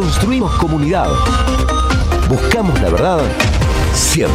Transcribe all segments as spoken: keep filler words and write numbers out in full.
Construimos comunidad. Buscamos la verdad siempre.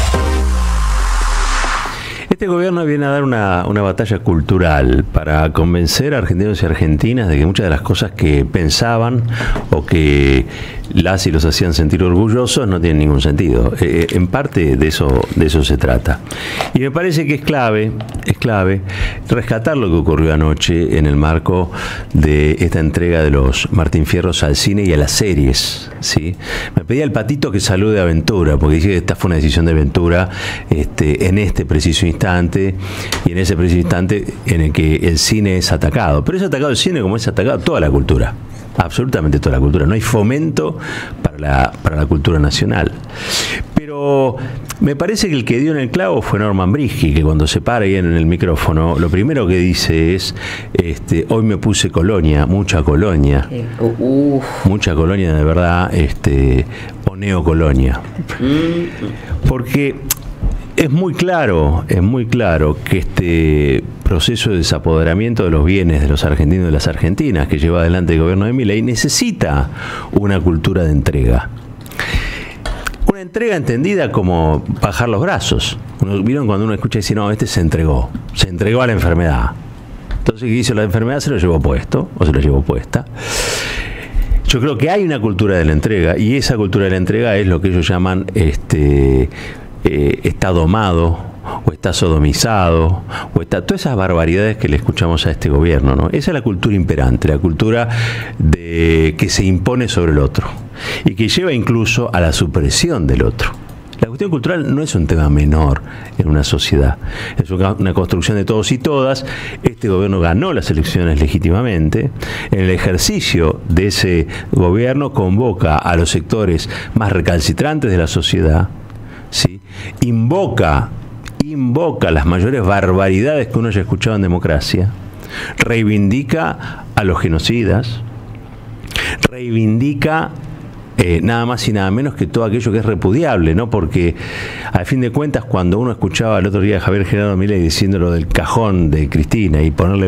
Este gobierno viene a dar una, una batalla cultural para convencer a argentinos y argentinas de que muchas de las cosas que pensaban o que las y los hacían sentir orgullosos no tienen ningún sentido. Eh, en parte de eso, de eso se trata. Y me parece que es clave, es clave rescatar lo que ocurrió anoche en el marco de esta entrega de los Martín Fierros al cine y a las series, ¿sí? Me pedía el Patito que salude a Ventura, porque dije que esta fue una decisión de Ventura este, en este preciso instante y en ese preciso instante en el que el cine es atacado. Pero es atacado el cine como es atacado toda la cultura. Absolutamente toda la cultura. No hay fomento para la, para la cultura nacional. Pero me parece que el que dio en el clavo fue Norman Brisky, que cuando se para ahí en el micrófono, lo primero que dice es, este, hoy me puse colonia, mucha colonia. Uh, uh. Mucha colonia de verdad, este, o neocolonia. Porque es muy claro, es muy claro que este proceso de desapoderamiento de los bienes de los argentinos y de las argentinas que lleva adelante el gobierno de Milei necesita una cultura de entrega. Una entrega entendida como bajar los brazos. ¿Vieron cuando uno escucha decir, no, este se entregó, se entregó a la enfermedad? Entonces, ¿qué hizo la enfermedad? Se lo llevó puesto, o se lo llevó puesta. Yo creo que hay una cultura de la entrega, y esa cultura de la entrega es lo que ellos llaman este... Eh, está domado, o está sodomizado, o está todas esas barbaridades que le escuchamos a este gobierno, ¿no? Esa es la cultura imperante, la cultura de que se impone sobre el otro y que lleva incluso a la supresión del otro. La cuestión cultural no es un tema menor en una sociedad, es una construcción de todos y todas. Este gobierno ganó las elecciones legítimamente. En el ejercicio de ese gobierno convoca a los sectores más recalcitrantes de la sociedad, ¿sí? Invoca, invoca las mayores barbaridades que uno haya escuchado en democracia, reivindica a los genocidas, reivindica eh, nada más y nada menos que todo aquello que es repudiable, ¿no? Porque al fin de cuentas, cuando uno escuchaba el otro día a Javier Gerardo Milei diciendo lo del cajón de Cristina y ponerle...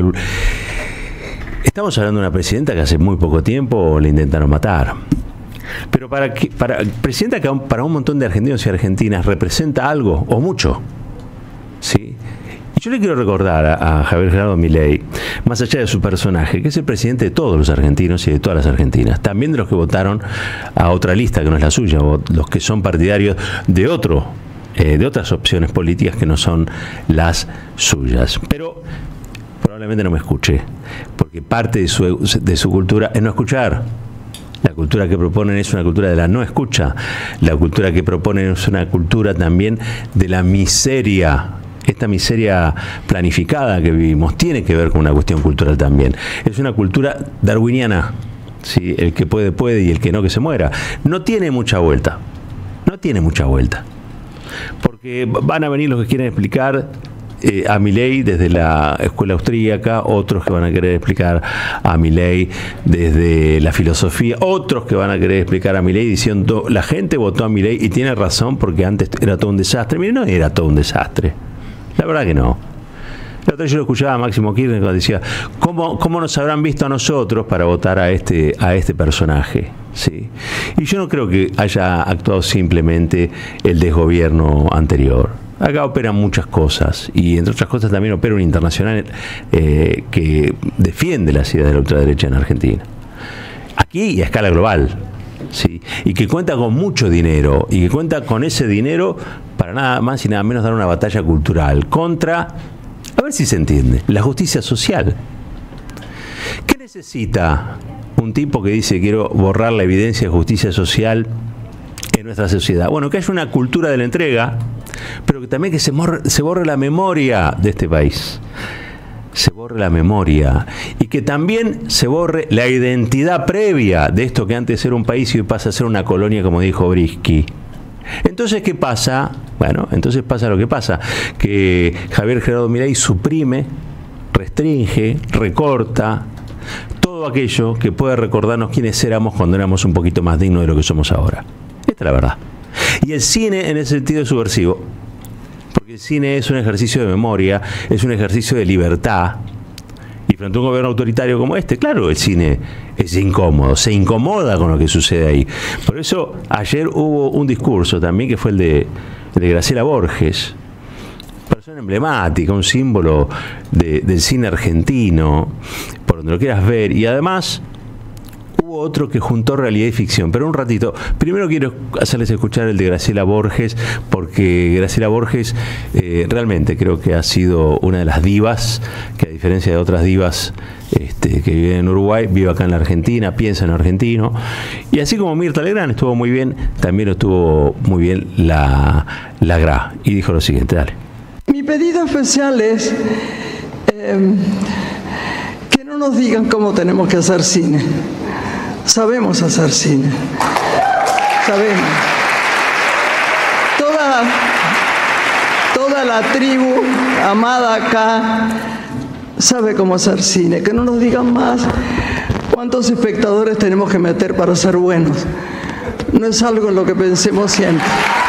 Estamos hablando de una presidenta que hace muy poco tiempo le intentaron matar. Pero para que para presidenta que para un montón de argentinos y argentinas representa algo o mucho, ¿sí? Y yo le quiero recordar a, a Javier Gerardo Milei, más allá de su personaje, que es el presidente de todos los argentinos y de todas las argentinas, también de los que votaron a otra lista que no es la suya, o los que son partidarios de otro, eh, de otras opciones políticas que no son las suyas. Pero probablemente no me escuche, porque parte de su, de su cultura es no escuchar. La cultura que proponen es una cultura de la no escucha. La cultura que proponen es una cultura también de la miseria. Esta miseria planificada que vivimos tiene que ver con una cuestión cultural también. Es una cultura darwiniana, ¿sí? El que puede, puede, y el que no, que se muera. No tiene mucha vuelta. No tiene mucha vuelta. Porque van a venir los que quieren explicar Eh, a Milei desde la escuela austríaca, otros que van a querer explicar a Milei desde la filosofía, otros que van a querer explicar a Milei diciendo la gente votó a Milei y tiene razón porque antes era todo un desastre. Mire, no era todo un desastre, la verdad que no. La otra vez yo lo escuchaba a Máximo Kirchner cuando decía ¿cómo, cómo nos habrán visto a nosotros para votar a este, a este personaje? ¿Sí? Y yo no creo que haya actuado simplemente el desgobierno anterior. Acá operan muchas cosas, y entre otras cosas también opera un internacional eh, que defiende las ideas de la ultraderecha en Argentina. Aquí y a escala global, ¿sí? Y que cuenta con mucho dinero, y que cuenta con ese dinero para nada más y nada menos dar una batalla cultural contra, a ver si se entiende, la justicia social. ¿Qué necesita un tipo que dice quiero borrar la evidencia de justicia social en nuestra sociedad? Bueno, que haya una cultura de la entrega, pero que también que se, morre, se borre la memoria de este país, se borre la memoria, y que también se borre la identidad previa de esto que antes era un país y hoy pasa a ser una colonia, como dijo Brisky. Entonces, ¿qué pasa? Bueno, entonces pasa lo que pasa, que Javier Gerardo Milei suprime, restringe, recorta todo aquello que puede recordarnos quiénes éramos cuando éramos un poquito más dignos de lo que somos ahora. Esta es la verdad. Y el cine en ese sentido es subversivo, porque el cine es un ejercicio de memoria, es un ejercicio de libertad, y frente a un gobierno autoritario como este, claro, el cine es incómodo, se incomoda con lo que sucede ahí. Por eso ayer hubo un discurso también que fue el de, el de Graciela Borges, persona emblemática, un símbolo de, del cine argentino, por donde lo quieras ver, y además hubo otro que juntó realidad y ficción, pero un ratito. Primero quiero hacerles escuchar el de Graciela Borges, porque Graciela Borges eh, realmente creo que ha sido una de las divas, que a diferencia de otras divas este, que viven en Uruguay, vive acá en la Argentina, piensa en argentino. Y así como Mirta Legrand estuvo muy bien, también estuvo muy bien la, la Gra. Y dijo lo siguiente, dale. Mi pedido especial es eh, que no nos digan cómo tenemos que hacer cine. Sabemos hacer cine. Sabemos. Toda, toda la tribu amada acá sabe cómo hacer cine. Que no nos digan más cuántos espectadores tenemos que meter para ser buenos. No es algo en lo que pensemos siempre.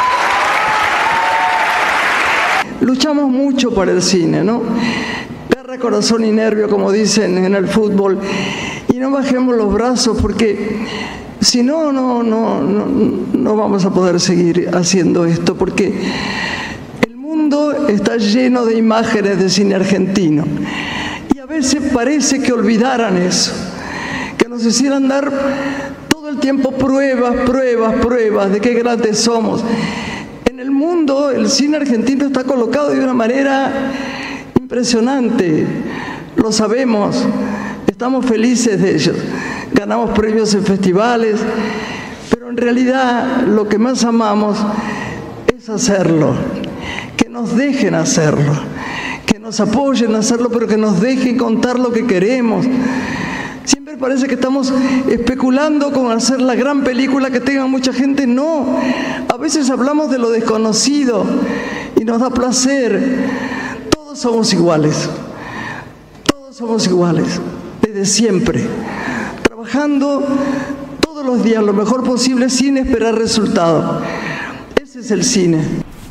Luchamos mucho por el cine, ¿no? Garra, corazón y nervio, como dicen en el fútbol. Y no bajemos los brazos porque si no, no, no, no, no vamos a poder seguir haciendo esto, porque el mundo está lleno de imágenes de cine argentino. Y a veces parece que olvidaran eso, que nos hicieran dar todo el tiempo pruebas, pruebas, pruebas de qué grandes somos. En el mundo el cine argentino está colocado de una manera impresionante, lo sabemos. Estamos felices de ellos, ganamos premios en festivales, pero en realidad lo que más amamos es hacerlo, que nos dejen hacerlo, que nos apoyen a hacerlo, pero que nos dejen contar lo que queremos. Siempre parece que estamos especulando con hacer la gran película que tenga mucha gente. No, a veces hablamos de lo desconocido y nos da placer. Todos somos iguales, todos somos iguales. Desde siempre, trabajando todos los días lo mejor posible sin esperar resultado. Ese es el cine.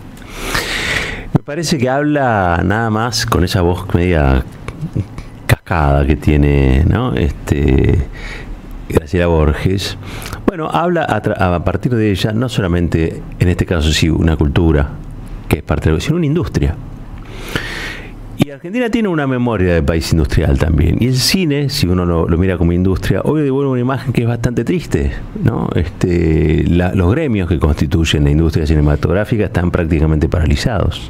Me parece que habla nada más con esa voz media cascada que tiene, ¿no? Este, Graciela Borges. Bueno, habla a, a partir de ella, no solamente en este caso sí una cultura, que es parte de lo, sino una industria. Y Argentina tiene una memoria de país industrial también. Y el cine, si uno lo, lo mira como industria, hoy devuelve una imagen que es bastante triste, ¿no? Este, la, los gremios que constituyen la industria cinematográfica están prácticamente paralizados.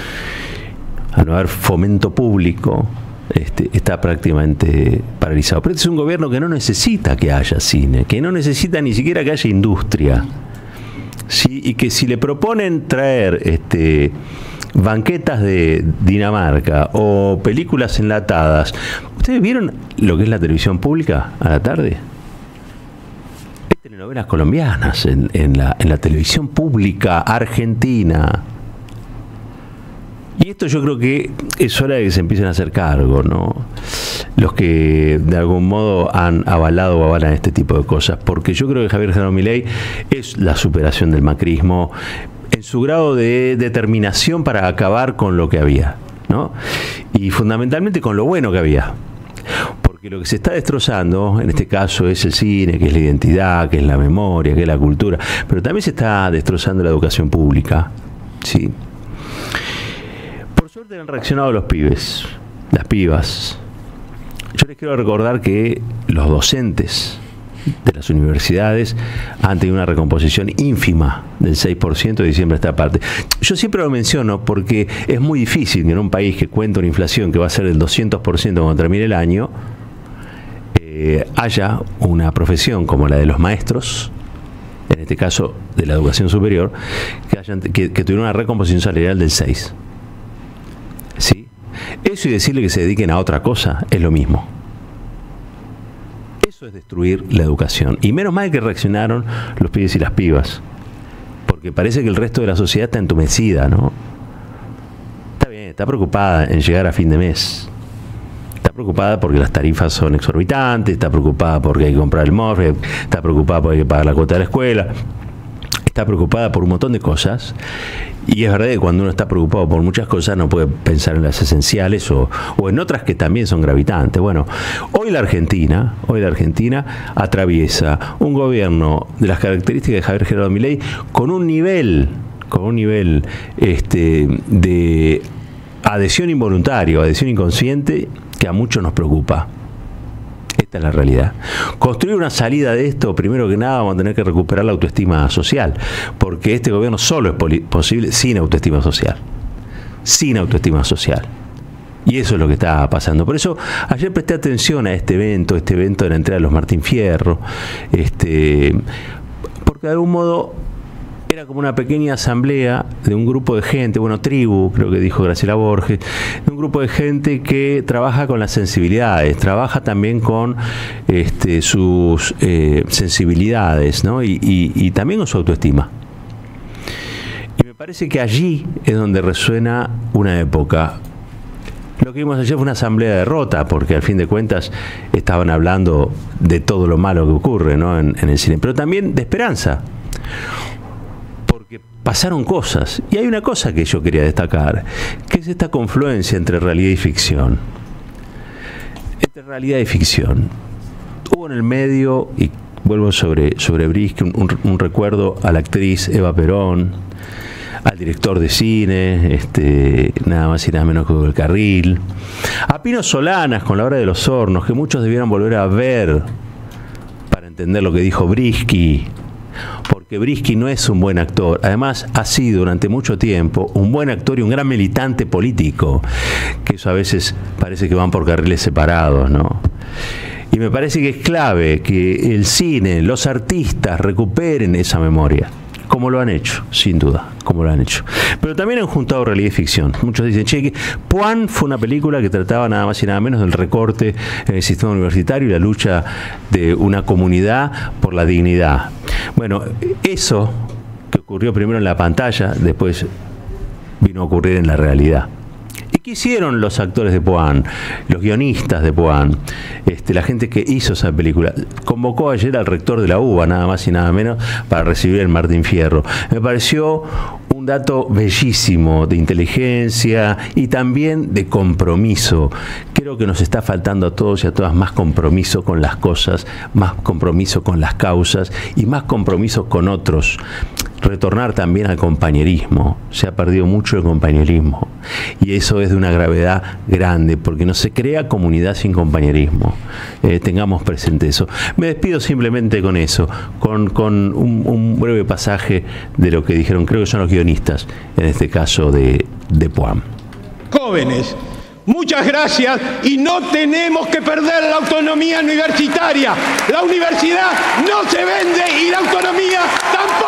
Al no haber fomento público, este, está prácticamente paralizado. Pero este es un gobierno que no necesita que haya cine, que no necesita ni siquiera que haya industria. ¿Sí? Y que si le proponen traer este banquetas de Dinamarca o películas enlatadas. ¿Ustedes vieron lo que es la televisión pública a la tarde? Hay telenovelas colombianas en, en, la, en la televisión pública argentina. Y esto yo creo que es hora de que se empiecen a hacer cargo, ¿no? Los que de algún modo han avalado o avalan este tipo de cosas. Porque yo creo que Javier Gerardo Milei es la superación del macrismo en su grado de determinación para acabar con lo que había, ¿no? Y fundamentalmente con lo bueno que había. Porque lo que se está destrozando, en este caso, es el cine, que es la identidad, que es la memoria, que es la cultura. Pero también se está destrozando la educación pública, ¿sí? Por suerte han reaccionado los pibes, las pibas. Yo les quiero recordar que los docentes de las universidades han tenido una recomposición ínfima del seis por ciento de diciembre a esta parte. Yo siempre lo menciono porque es muy difícil que en un país que cuenta una inflación que va a ser del doscientos por ciento cuando termine el año, eh, haya una profesión como la de los maestros, en este caso de la educación superior, que, hayan, que, que tuvieron una recomposición salarial del seis por ciento. ¿Sí? Eso y decirle que se dediquen a otra cosa es lo mismo. Eso es destruir la educación. Y menos mal que reaccionaron los pibes y las pibas. Porque parece que el resto de la sociedad está entumecida, ¿no? Está bien, está preocupada en llegar a fin de mes. Está preocupada porque las tarifas son exorbitantes, está preocupada porque hay que comprar el morfe, está preocupada porque hay que pagar la cuota de la escuela. está preocupada por un montón de cosas, y es verdad que cuando uno está preocupado por muchas cosas no puede pensar en las esenciales o, o en otras que también son gravitantes. Bueno, hoy la Argentina, hoy la Argentina atraviesa un gobierno de las características de Javier Gerardo Milei con un nivel, con un nivel este, de adhesión involuntaria, adhesión inconsciente, que a muchos nos preocupa. Esta es la realidad. Construir una salida de esto, primero que nada, vamos a tener que recuperar la autoestima social, porque este gobierno solo es posible sin autoestima social. Sin autoestima social. Y eso es lo que está pasando. Por eso, ayer presté atención a este evento, este evento de la entrega de los Martín Fierro, este, porque de algún modo era como una pequeña asamblea de un grupo de gente, bueno, tribu, creo que dijo Graciela Borges, de un grupo de gente que trabaja con las sensibilidades, trabaja también con este, sus eh, sensibilidades, ¿no? y, y, y también con su autoestima. Y me parece que allí es donde resuena una época. Lo que vimos ayer fue una asamblea de derrota, porque al fin de cuentas estaban hablando de todo lo malo que ocurre, ¿no? en, en el cine, pero también de esperanza. Pasaron cosas, y hay una cosa que yo quería destacar, que es esta confluencia entre realidad y ficción. Entre realidad y ficción. Hubo en el medio, y vuelvo sobre, sobre Brisky, un, un, un recuerdo a la actriz Eva Perón, al director de cine, este, nada más y nada menos que el Carril, a Pino Solanas con La Hora de los Hornos, que muchos debieran volver a ver para entender lo que dijo Brisky, porque Brisky no es un buen actor, además ha sido durante mucho tiempo un buen actor y un gran militante político, que eso a veces parece que van por carriles separados, ¿no? Y me parece que es clave que el cine, los artistas recuperen esa memoria, como lo han hecho, sin duda, como lo han hecho. Pero también han juntado realidad y ficción. Muchos dicen, che, que Puan fue una película que trataba nada más y nada menos del recorte en el sistema universitario y la lucha de una comunidad por la dignidad. Bueno, eso que ocurrió primero en la pantalla, después vino a ocurrir en la realidad. ¿Y qué hicieron los actores de Puan, los guionistas de Puan, este, la gente que hizo esa película? Convocó ayer al rector de la U B A, nada más y nada menos, para recibir el Martín Fierro. Me pareció un dato bellísimo de inteligencia y también de compromiso. Creo que nos está faltando a todos y a todas más compromiso con las cosas, más compromiso con las causas y más compromiso con otros. Retornar también al compañerismo. Se ha perdido mucho el compañerismo y eso es de una gravedad grande, porque no se crea comunidad sin compañerismo. Eh, tengamos presente eso. Me despido simplemente con eso, con, con un, un breve pasaje de lo que dijeron, creo que son los guionistas, en este caso de, de Puan. Jóvenes, muchas gracias, y no tenemos que perder la autonomía universitaria. La universidad no se vende y la autonomía tampoco.